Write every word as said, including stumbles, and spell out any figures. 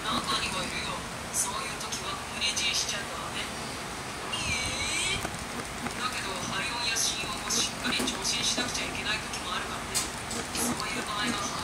中にはいるよ。そういう時は無理強いしちゃダメ。ええー、だけど肺音や心音をしっかり聴診しなくちゃいけない時もあるからね。そういう場合は